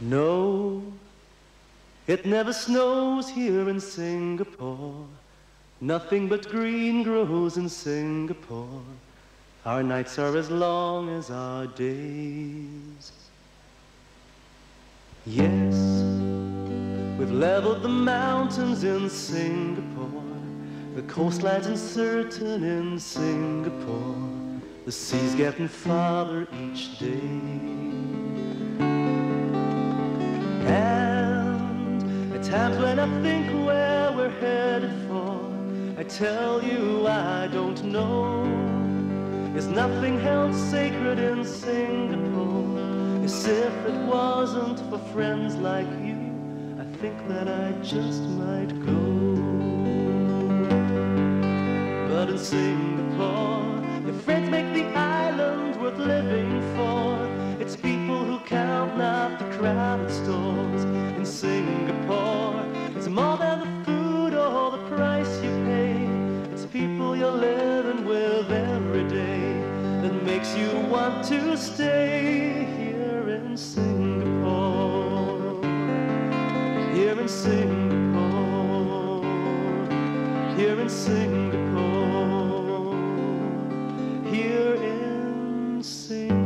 No, it never snows here in Singapore. Nothing but green grows in Singapore. Our nights are as long as our days. Yes, we've leveled the mountains in Singapore. The coastline's uncertain in Singapore. The sea's getting farther each day. And at times when I think where we're headed for, I tell you I don't know. Is nothing held sacred in Singapore? As if it wasn't for friends like you, I think that I just might go. But in Singapore, your friends make the island worth living for. It's people who count, not the crowded stores. In Singapore, it's more than the food or the price you pay. It's people you're living with every day that makes you want to stay here in Singapore. Here in Singapore. Here in Singapore. Here in Singapore.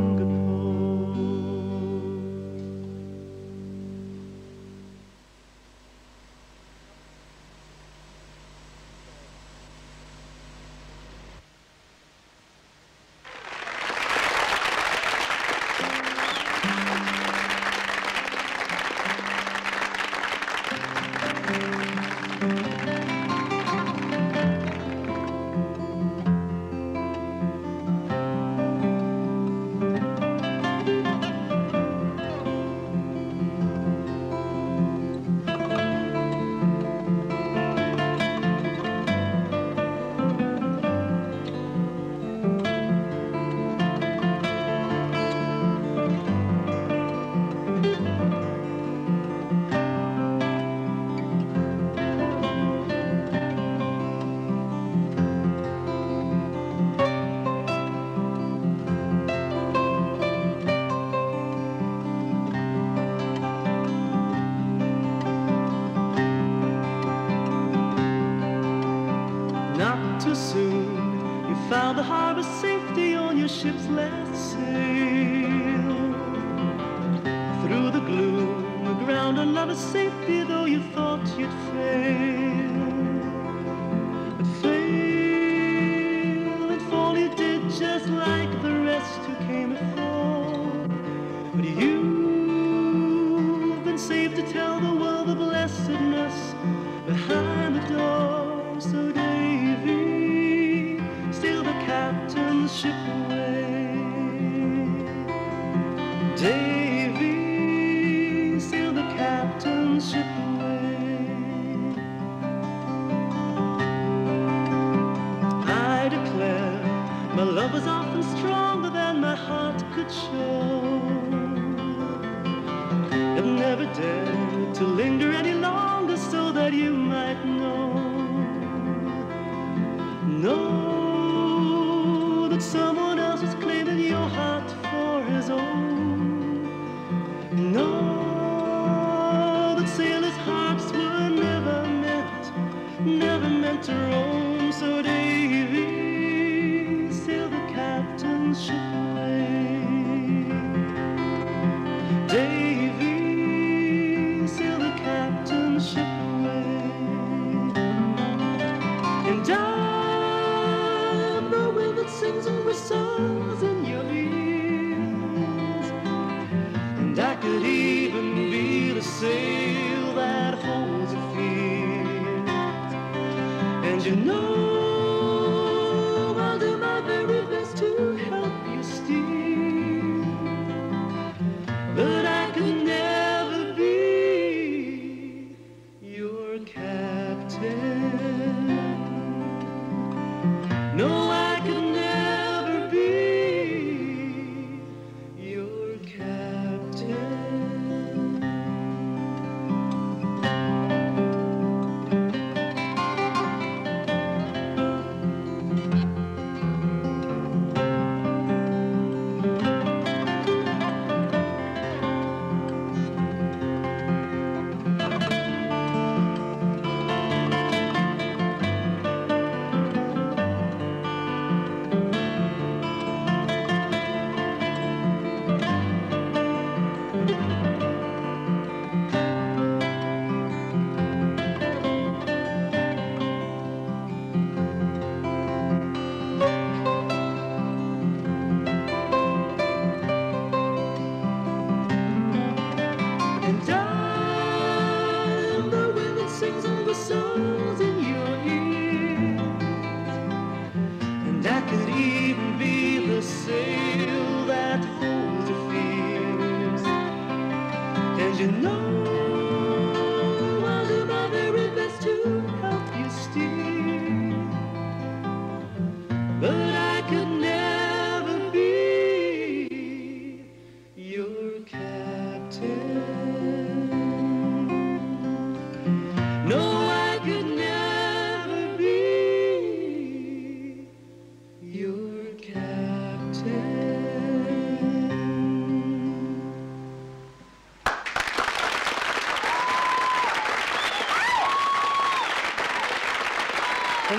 Found the harbor safety on your ship's last sail. Through the gloom, the ground on love is safety, though you thought you'd fail. But fail and fall you did, just like the rest who came before. But you've been saved to tell the world the blessedness behind the door. So Davy, captain's ship away. Davy, sail the captain's ship away. I declare my love was often stronger than my heart could show. I've never dared to linger any longer so that you might know. That someone else was claiming your heart for his own. Know that sailors' hearts were never meant to roam. So Davy, sail the captain's ship away. Davy, sail the captain's ship away. And sings and whistles in your ears, and I could even be the sail that holds your fears. And you know I'll do my very best to help you steer, but I could never be your captain. No, I could never be your captain.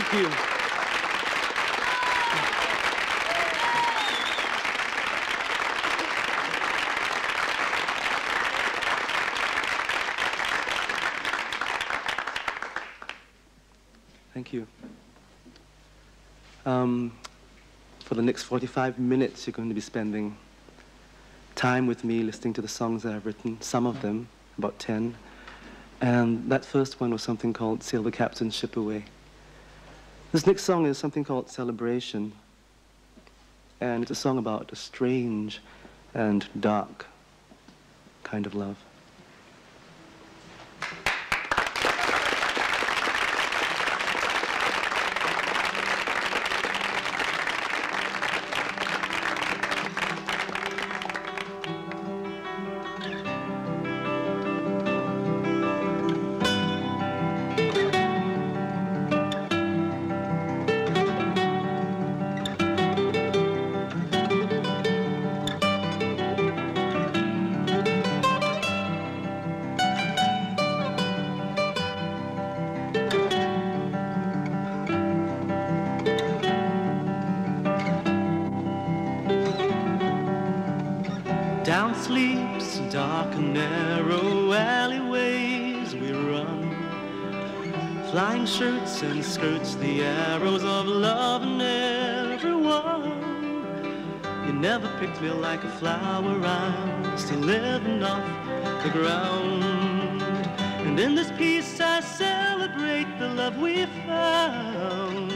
Thank you. Thank you. For the next 45 minutes, you're going to be spending time with me listening to the songs that I've written, some of them, about 10. And that first one was something called Sail the Captain's Ship Away. This next song is something called Celebration. And it's a song about a strange and dark kind of love. Down sleeps dark and narrow alleyways we run, flying shirts and skirts, the arrows of love in everyone. You never picked me like a flower, I'm still living off the ground. And in this piece I celebrate the love we found.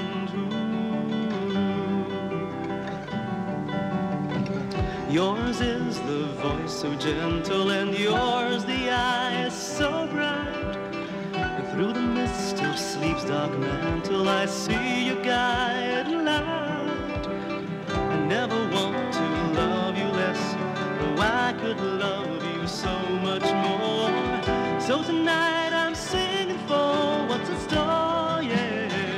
Yours is the voice so gentle, and yours the eyes so bright. And through the mist of sleep's dark mantle I see your guiding light. I never want to love you less, though I could love you so much more. So tonight I'm singing for what's in store, yeah.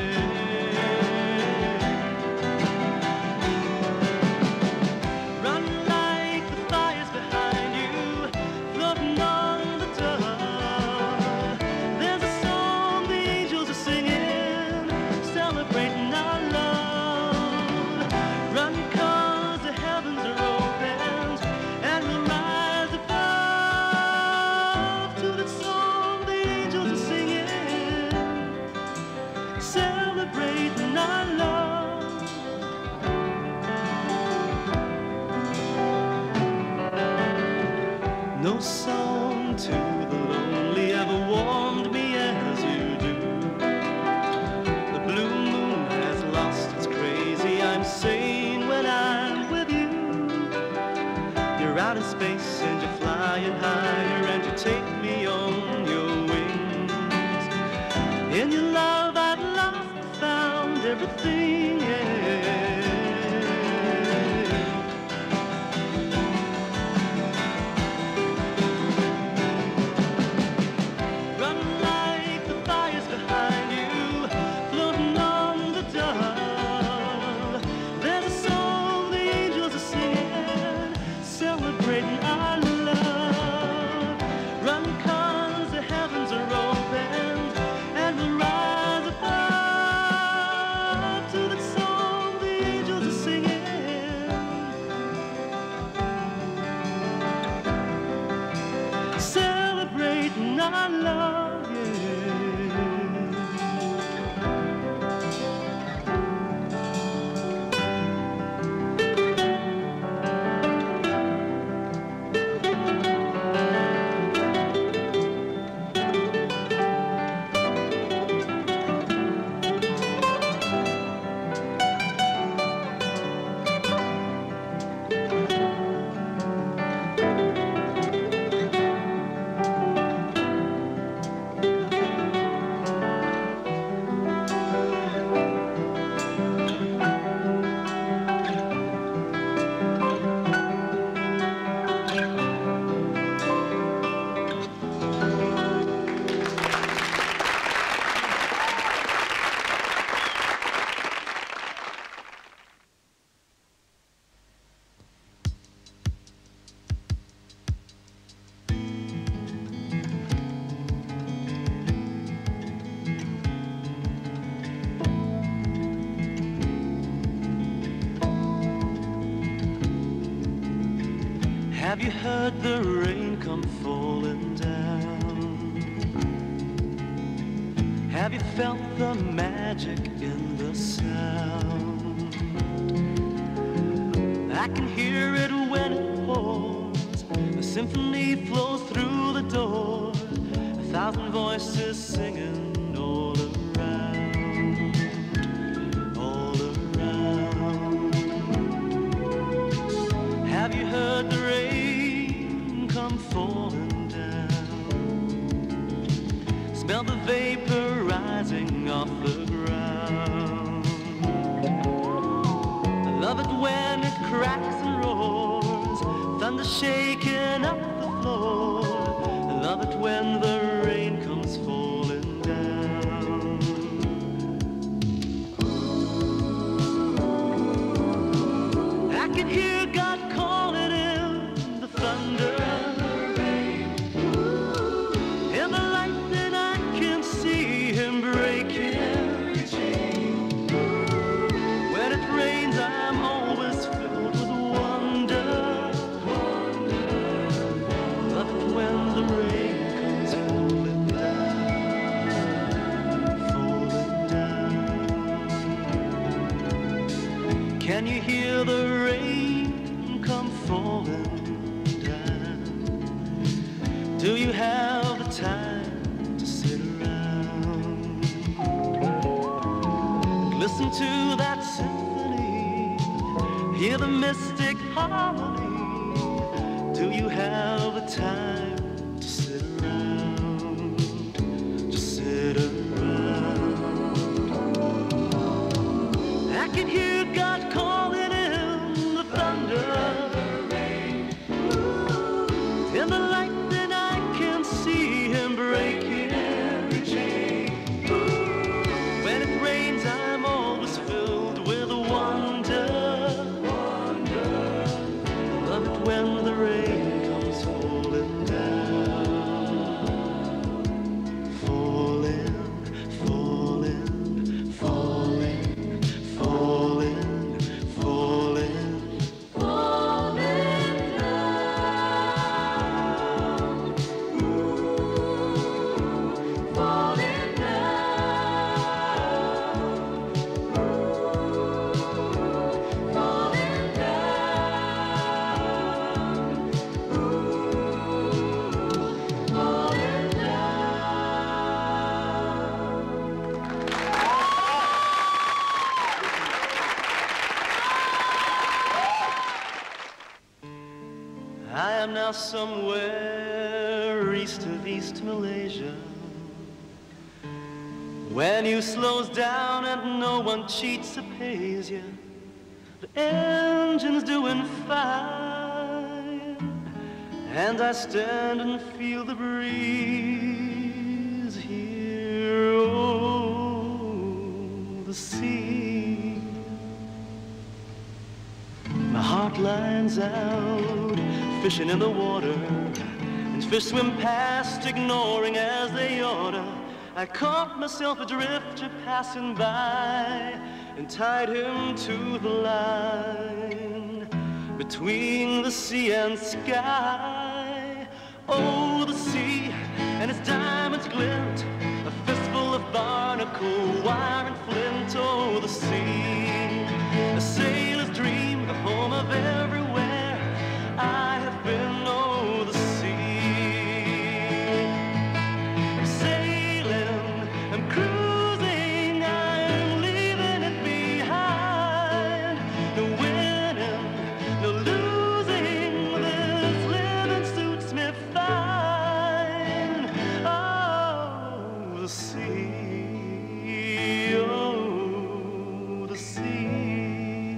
No song to the lonely ever warmed me as you do. The blue moon has lost its crazy, I'm sane when I'm with you. You're out in space and you're flying higher, and you take me on your wings. In your love I've lost and found everything, yeah. To the song the Have you heard the rain come falling down? Have you felt the magic in the sound? I can hear it when it pours. The symphony flows through the door. 1,000 voices singing all around, all around. Have you heard the rain come falling down? Smell the vapor rising off the ground. I love it when it cracks and roars, thunder shaking up the floor. I love it when the rain comes falling down. I can hear God calling in the thunder, in the lightning I can see Him breaking. When it rains I'm always filled with wonder. Love it when the rain comes falling down, falling down. Can you hear the rain come falling down? Do you have the time to sit around and listen to that symphony, hear the mystic harmony? Do you have the time to sit around, to sit around? I can hear God calling in the thunder, in the lightning I can see Him breaking. When it rains I'm always filled with wonder. Love it when the rain comes falling down, falling, falling, falling, falling, falling, falling down, falling down, falling down, falling down. I am now somewhere east of East Malaysia. When you slows down and no one cheats or pays you, the engine's doing fine, and I stand and feel the breeze here. Oh, the sea. My heart lines out, fishing in the water, and fish swim past, ignoring as they order. I caught myself a drifter passing by and tied him to the line between the sea and sky. Oh, the sea and its diamonds glint, a fistful of barnacle, wire and flint. Oh, the sea, a sailor's dream, the home of everywhere I have been. Oh, the sea, I'm sailing, I'm cruising, I'm leaving it behind. No winning, no losing, this living suits me fine. Oh, the sea, oh, the sea.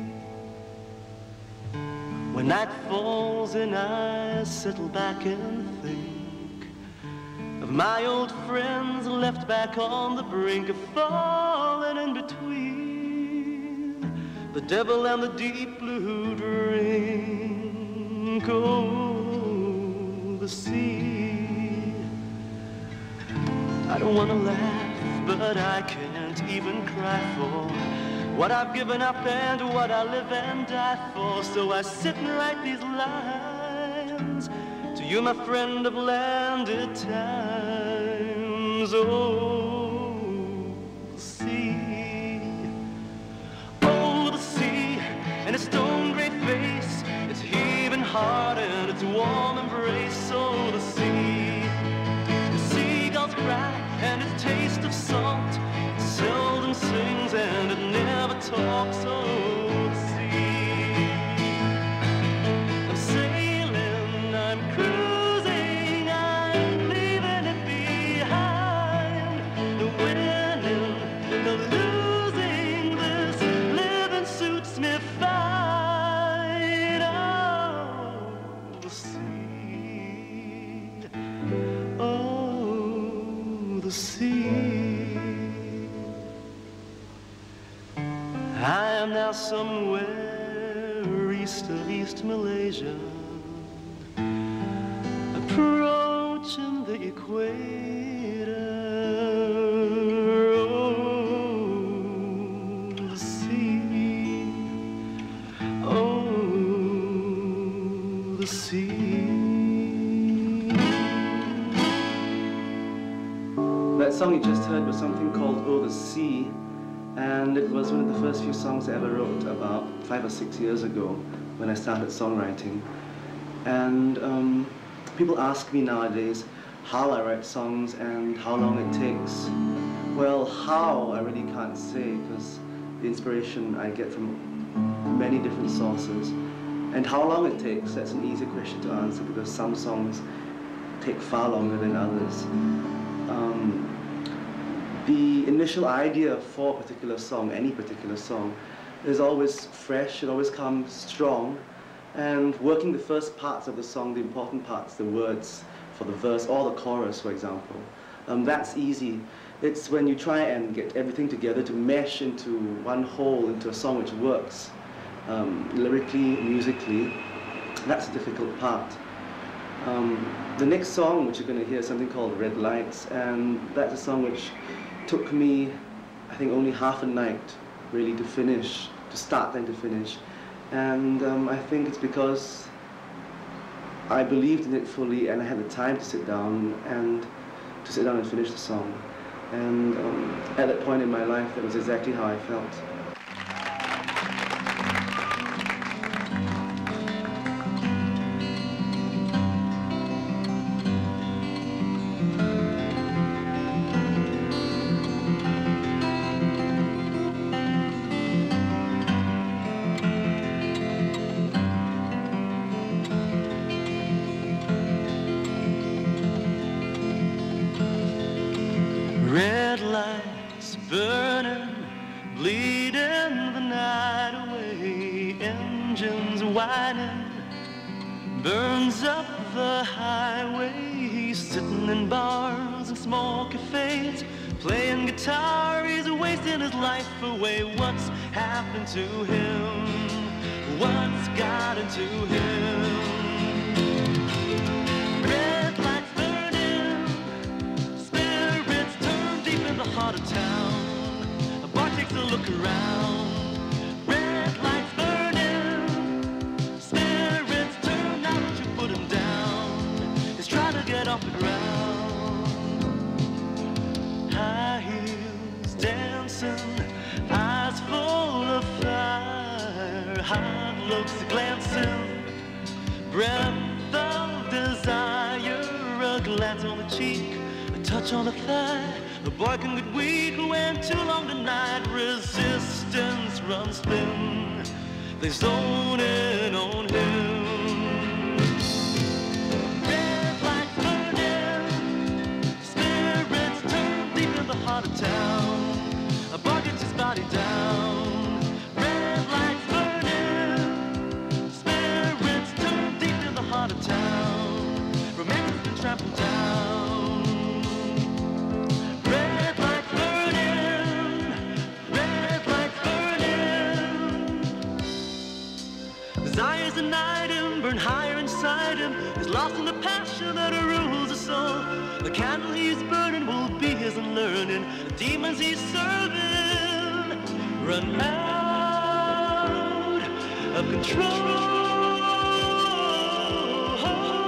When night falls and I settle back and think of my old friends left back on the brink of falling in between the devil and the deep blue drink. Oh, the sea. I don't want to laugh, but I can't even cry for what I've given up and what I live and die for. So I sit and write these lines times. To you, my friend of landed times. Oh, the sea. Oh, the sea, and its stone gray face, its heaving heart and its warm embrace. Oh, the sea. The seagulls cry and its taste of salt. It seldom sings and it never talks. Oh, the sea. I'm sailing, I'm cruising, I'm leaving it behind. The winning, the losing, this living suits me fine. Oh, the sea. Oh, the sea. I am now somewhere east of East Malaysia, approaching the equator. Oh, the sea. Oh, the sea. That song you just heard was something called Oh the Sea, and it was one of the first few songs I ever wrote about 5 or 6 years ago when I started songwriting. And people ask me nowadays how I write songs and how long it takes. Well, how I really can't say, because the inspiration I get from many different sources. And how long it takes, that's an easy question to answer, because some songs take far longer than others. The initial idea for a particular song, any particular song, is always fresh, it always comes strong, and working the first parts of the song, the important parts, the words for the verse or the chorus, for example, that's easy. It's when you try and get everything together to mesh into one whole, into a song which works, lyrically, musically, that's the difficult part. The next song which you're going to hear is something called Red Lights, and that's a song which took me, I think, only half a night really to finish, to start and to finish. And I think it's because I believed in it fully and I had the time to sit down and finish the song. And at that point in my life, that was exactly how I felt. Red lights burning, bleeding the night away. Engines whining, burns up the highway. He's sitting in bars and small cafes, playing guitar. He's wasting his life away. What's happened to him? What's got into him? Red lights burning, spirits turn deep in the heart of town. A bar takes a look around. Red lights burning, spirits turn. Now don't you put him down. He's trying to get off the ground. High heels dancing, eyes full of fire, hot looks glancing, breath of desire, a glance on the cheek, a touch on the thigh. The boy can get weak when too long denied. Resistance runs thin, they zone in on him. Red lights burning, spirits turn deep in the heart of town. A boy gets his body down. Red lights burning, spirits turn deep in the heart of town. Romance has been trampled down. Red lights burning, red lights burning. Desire's ignited him, burn higher inside him. He's lost in the passion that rules his soul. The candle he's burning will be his unlearning. The demons he's serving run out of control.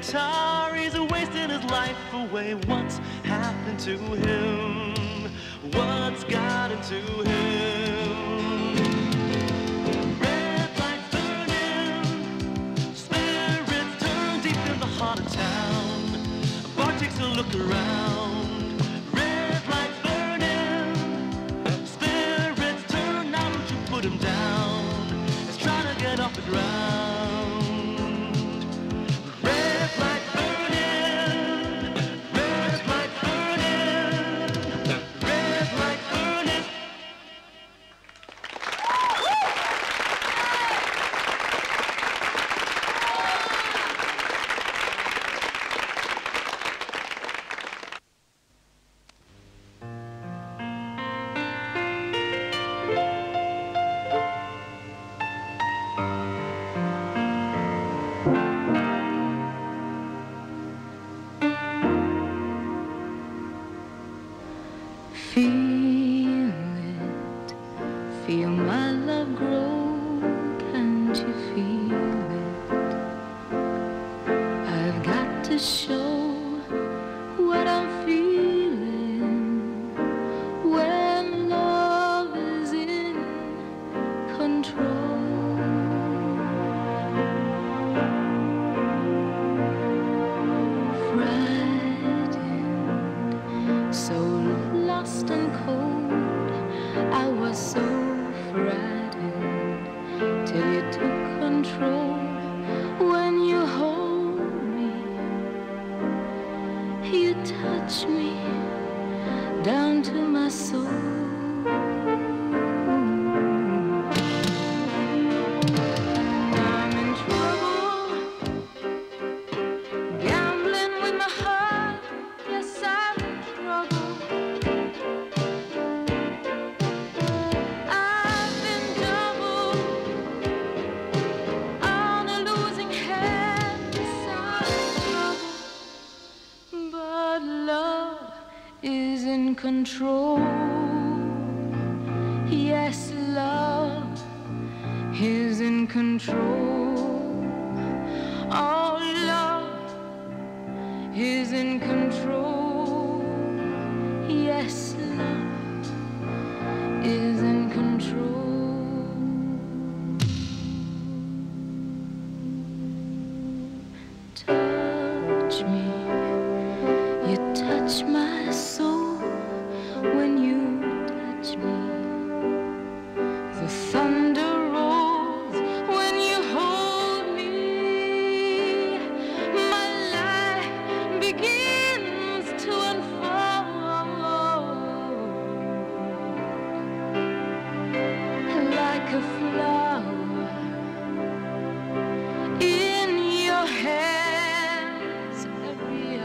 guitar, he's wasting his life away. What's happened to him? What's got into him? Red lights burning, spirits turn deep in the heart of town. A bar takes a look around. Red lights burning, spirits turn. Now don't you put him down. It's trying to get off the ground. Feel it, feel my love grow, can't you feel it? I've got to show what I'm feeling when love is in control. Frightened, so lost and cold, I was so frightened till you took control. When you hold me, you touch me down to my soul. I'm in trouble, gambling with my heart. Yes, I'm in trouble. I've been double on a losing hand. Yes, I'm in trouble, but love is in control. Yes, love is in control. Oh, love is in control. Yes, love is in control. Touch me, you touch my soul. When you touch me, the thunder rolls. When you hold me, my life begins to unfold. Like a flower in your hands, every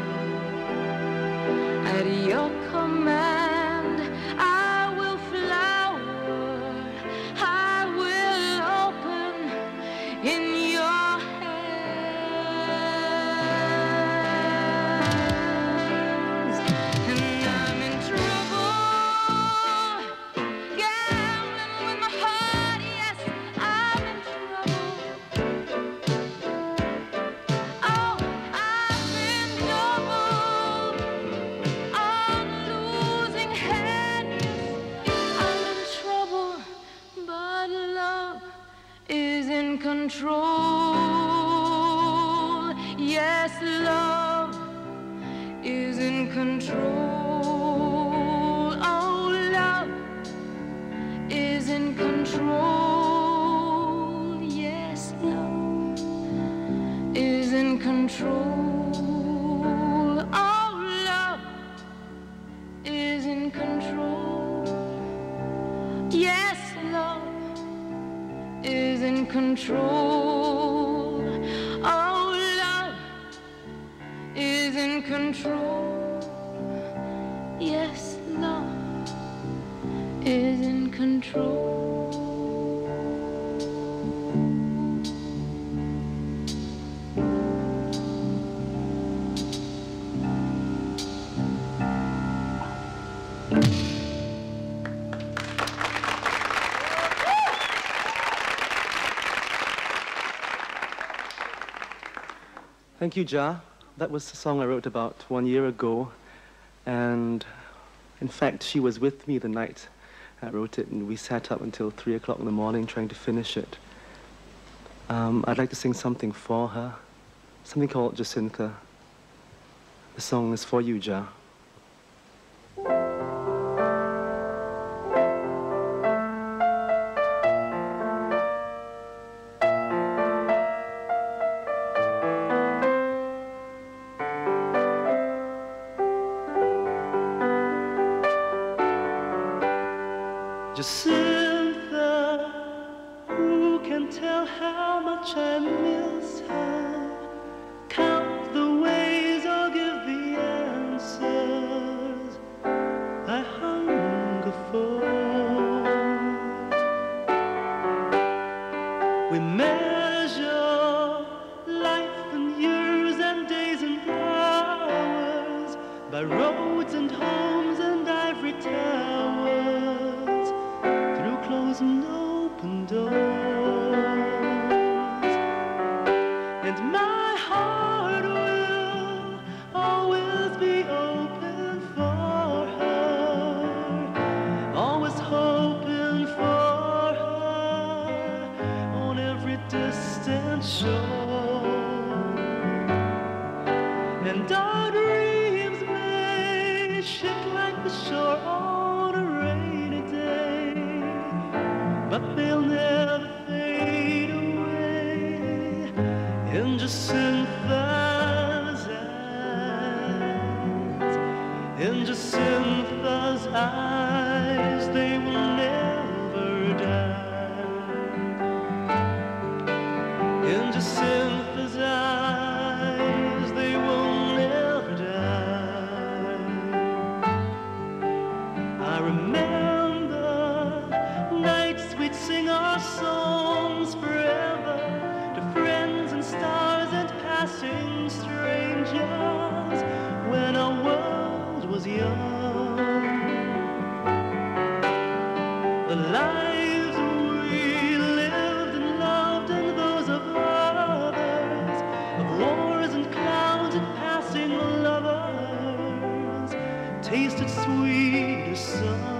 hour. At your command, I will flower. I will open in your hands. And I'm in trouble, gambling with my heart. Yes, I'm in trouble. Oh, I've been double on losing hand. I'm in trouble, but love is in control. Yes, love is in control. Oh, love is in control. Yes, love is in control. Oh, love is in control. Yes, love is in control. Oh, love is in control. Yes, love is in control. Thank you, Ja. That was a song I wrote about 1 year ago. And in fact, she was with me the night I wrote it, and we sat up until 3 o'clock in the morning trying to finish it. I'd like to sing something for her, something called Jacinta. The song is for you, Ja. Jacinta, who can tell how much I miss her? Count the ways or give the answers I hunger for. We measure life in years and days and hours by roads and homes and ivory towers, through closed and open doors. And my heart will always be open for her, always hoping for her on every distant shore. And our dreams may shift like the shore on a rainy day, but they'll never fade away in Jacinta's eyes. In Jacinta's eyes, they will never die. In Jacinta's eyes, they will never die. I remember nights we'd sing our songs forever to friends and stars and passing strangers when our world was young. The lives we lived and loved and those of others, of wars and clowns and passing lovers, tasted sweet as sun.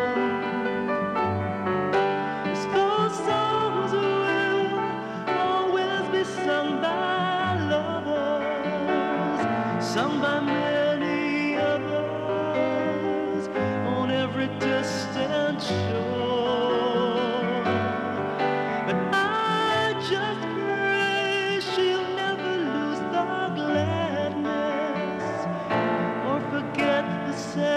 Those songs will always be sung by lovers, sung by many others on every distant shore. But I just pray she'll never lose the gladness or forget the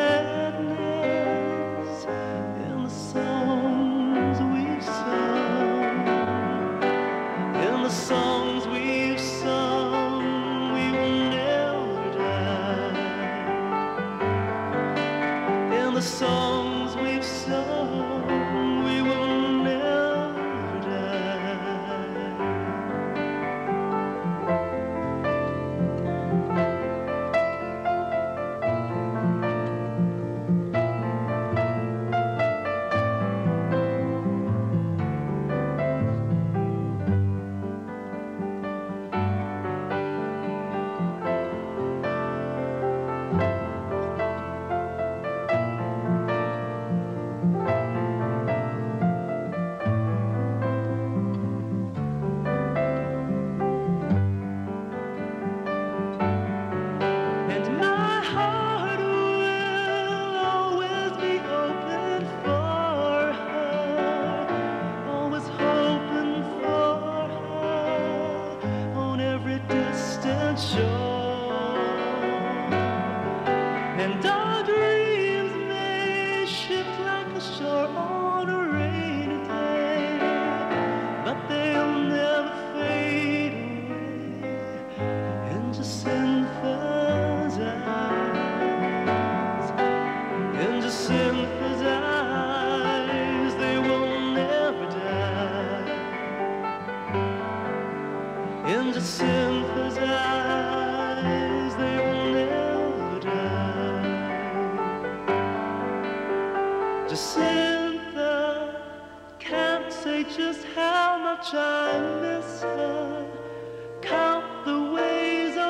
sadness in the songs we've sung. In the songs we've sung, we will never die. In the songs we've sung, we will never die. And my heart will always be open for her, always hoping for her on every distant shore. And our dreams may shift like the shore on a rainy day, but they'll never fade away in Jacinta's eyes. In Jacinta's eyes, they will never die. In Jacinta's eyes, they will never die. Jacinta can't say just how much I miss her. Count the ways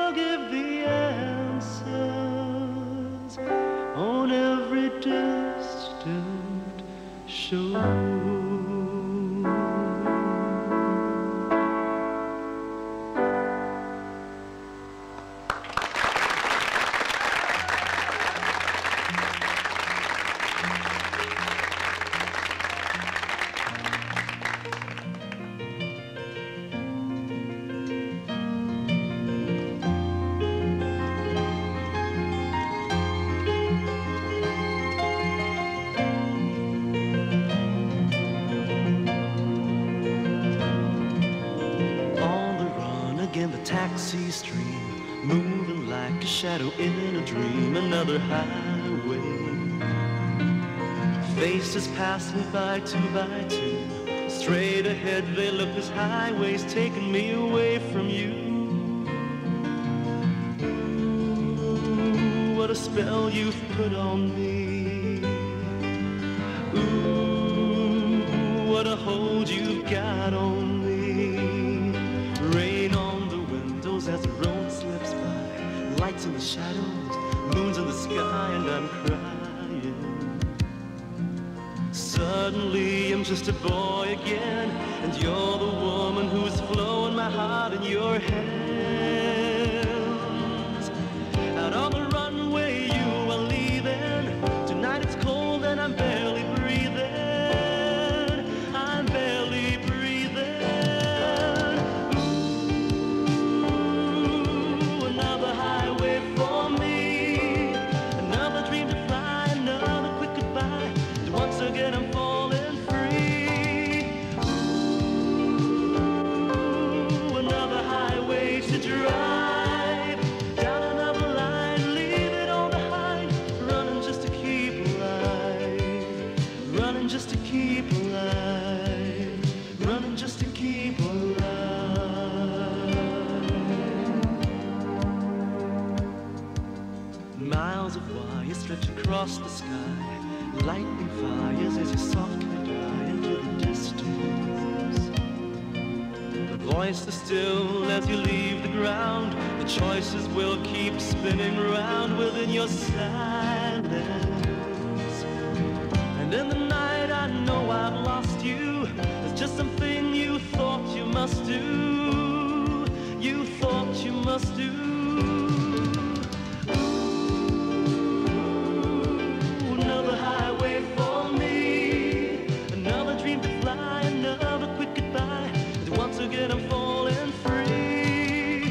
taxi stream, moving like a shadow in a dream. Another highway, faces passing by two by two. Straight ahead they look, this highway's taking me away from you. Ooh, what a spell you've put on me. Ooh, what a hold you've got on me. Rain on the windows as the road slips by, lights in the shadows, moons in the sky, and I'm crying. Suddenly I'm just a boy again, and you're the woman who's flowing my heart in your hands. Out on the runway you are leaving, tonight it's cold and I'm barely breathing. I'm barely breathing. Ooh, another highway for me, another dream to fly, another quick goodbye. And once again I'm falling free. Ooh, another highway to drive, down another line, leave it all behind. Running just to keep alive, running just to keep alive, running just to keep alive. Miles of wire stretch across the sky, lightning fires as you softly die into the distance. The voice is still as you leave the ground. The choices will keep spinning round within your silence. And in the night I know I've lost you. It's just something you thought you must do. You thought you must do. Another highway for me, another dream to fly, another quick goodbye. And once again I'm falling free.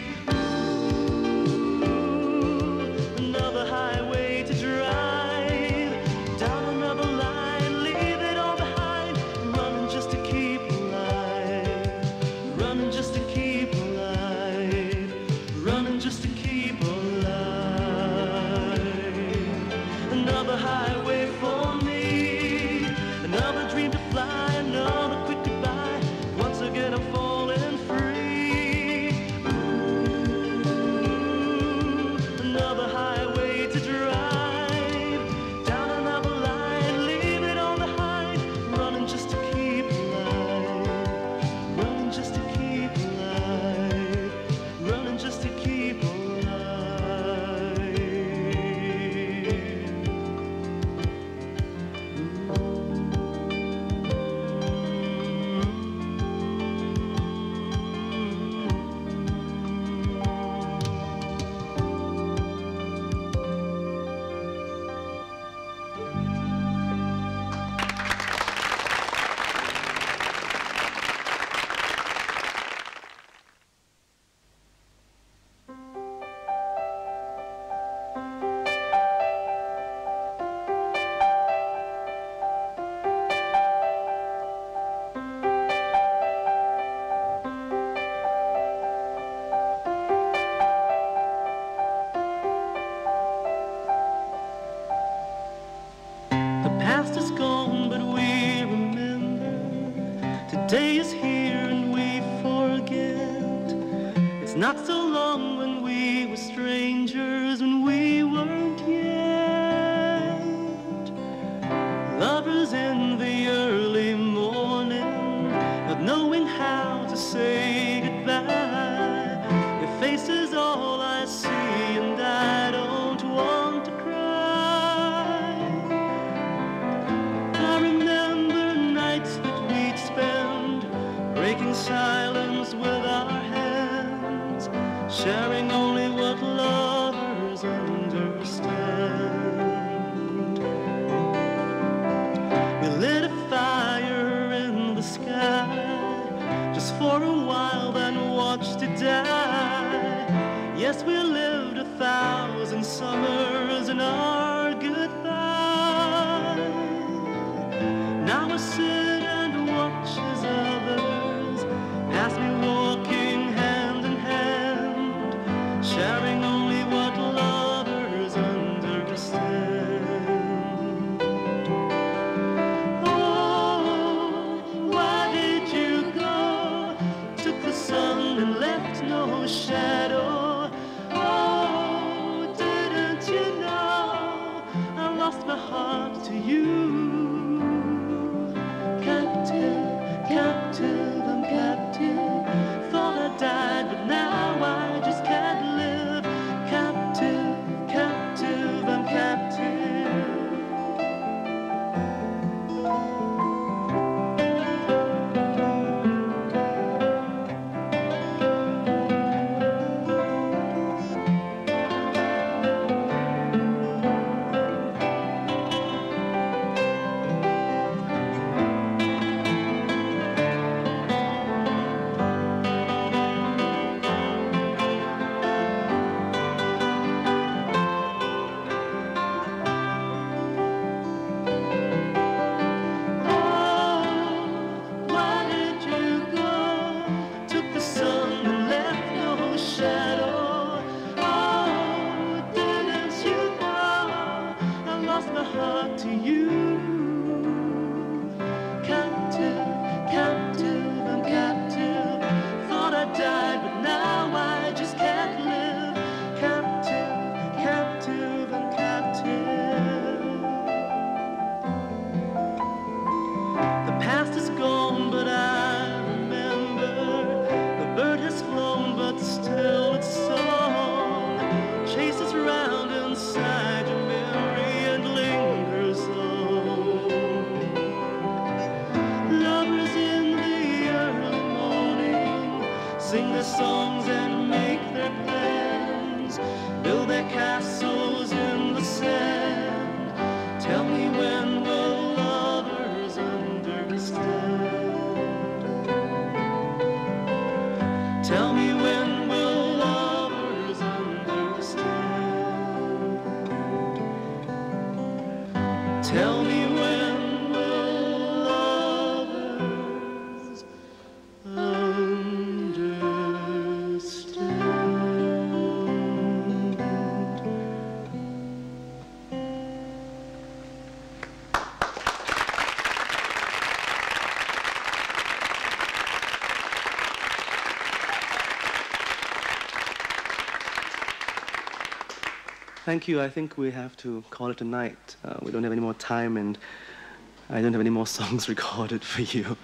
Ooh, another highway to drive, down another line, leave it all behind. Running just to keep alive, running just to keep alive, running just to keep alive. Another highway for me, another dream to fly, another quick goodbye. Once again I'm falling free. Ooh, another highway to drive, down another line, leave it all behind. Running just to keep alive, running just to keep alive, running just to keep alive. The past is gone, but we remember. Today is here and we forget. It's not so long when we were strangers, when we weren't yet lovers in the early morning, not knowing how to say goodbye. Your face is all I see, and I don't want to cry. I remember nights that we'd spend breaking silence with our hands, sharing only what lovers understand. We lit a fire in the sky just for a while, then watched it die. Yes, we lived 1,000 summers in our goodbye. Now I sit and watch as others pass me walking hand in hand. sing their songs and make their plans, build their castles in the sand. Tell me, when will lovers understand? Tell me, when will lovers understand? Tell me, when will lovers understand? Thank you. I think we have to call it a night. We don't have any more time, and I don't have any more songs recorded for you.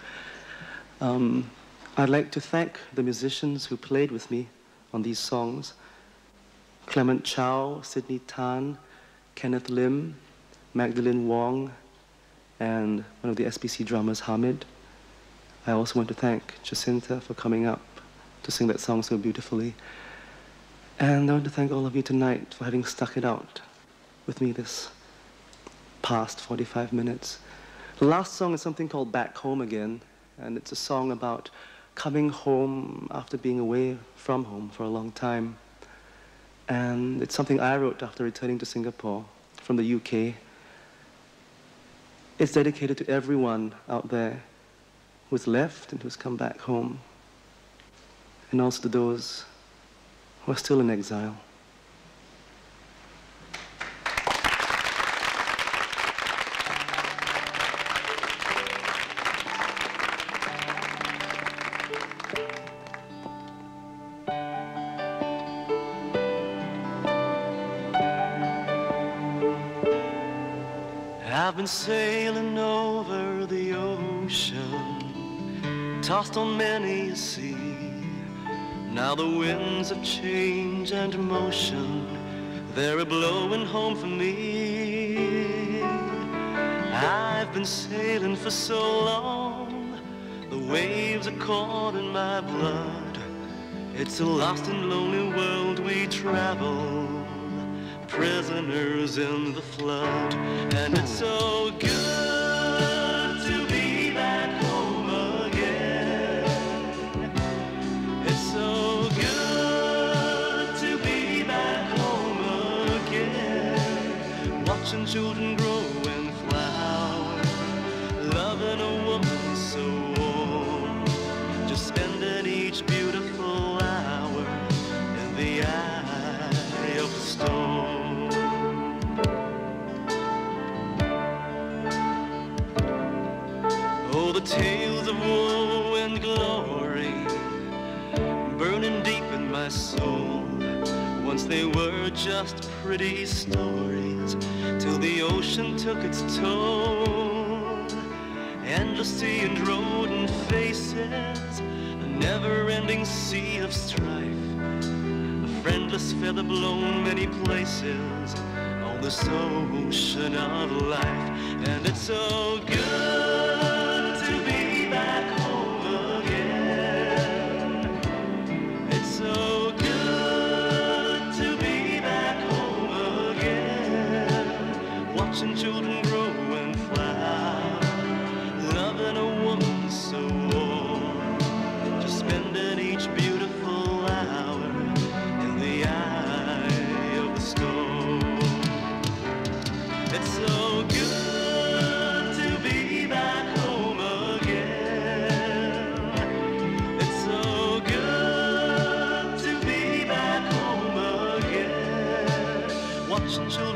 I'd like to thank the musicians who played with me on these songs: Clement Chow, Sidney Tan, Kenneth Lim, Magdalene Wong, and one of the SBC drummers, Hamid. I also want to thank Jacinta for coming up to sing that song so beautifully. And I want to thank all of you tonight for having stuck it out with me this past 45 minutes. The last song is something called Back Home Again, and it's a song about coming home after being away from home for a long time. And it's something I wrote after returning to Singapore from the UK. It's dedicated to everyone out there who's left and who's come back home, and also to those who are still in exile. I've been sailing over the ocean, tossed on many a sea. Now the winds of change and motion, they're a-blowing home for me. I've been sailing for so long, the waves are caught in my blood. It's a lost and lonely world we travel, prisoners in the flood. And it's so good to be back home again. It's so good to be back home again. Watching children grow and flower, loving a woman so warm, just spending each beautiful hour in the eye of the storm. Oh, the tales of woe and glory, burning deep in my soul. Once they were just pretty stories, till the ocean took its toll. Endless sea and rodent faces, a never-ending sea of strife, a friendless feather blown many places on this ocean of life. And it's so good to be back home again. It's so good to be back home again. Watching children grow and flower, loving a woman so warm, just spending each beautiful hour in the eye of the storm. It's so good to be back home again. It's so good to be back home again. Watching children